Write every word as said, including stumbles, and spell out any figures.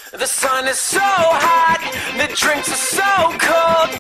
The sun is so hot, the drinks are so cold.